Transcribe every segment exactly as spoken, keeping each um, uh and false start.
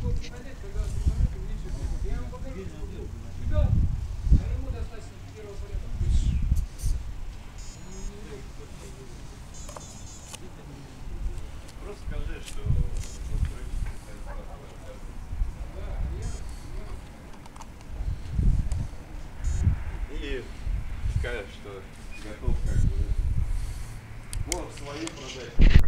Просто скажи, что и скажешь, что готов как бы. Вот свои продать.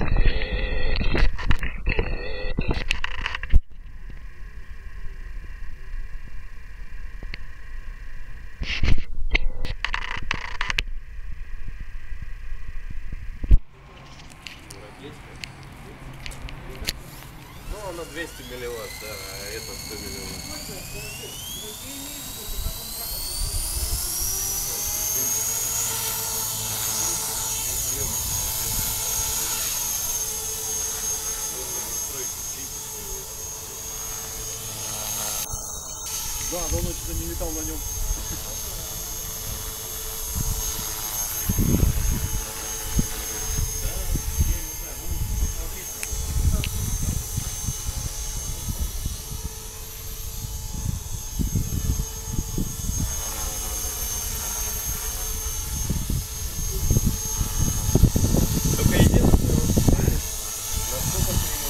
Ну, она двести милливатт, да, а это сто милливатт. Да, давно что-то не летал на нем. Только единственное, насколько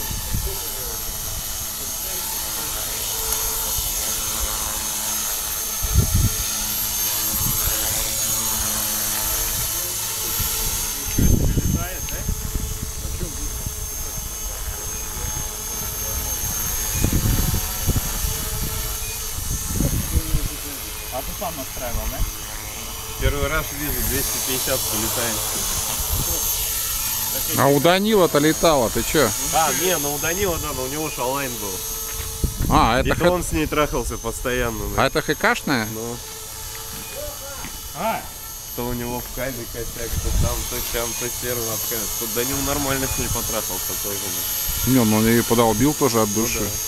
летает, да? А ты сам настраивал, да? Первый раз вижу двести пятьдесят полетает. А у Данила-то летало, ты чё? А, не, ну у Данила, да, но у него шалайн был. А, это, Это х... он с ней трахался постоянно. а Да. это ХКшная? Ну, А, то у него в кабе косяк, то там, то сям, то сервер отказ. Тут Данил нормально с ней потрахался тоже. Да. Не, ну он ее подолбил тоже от Ну души. да.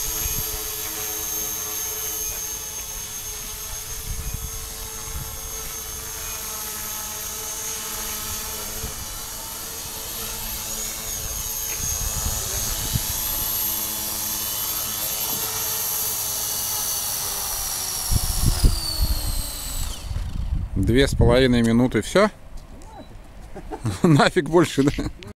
Две с половиной минуты, все? Нафиг больше, да?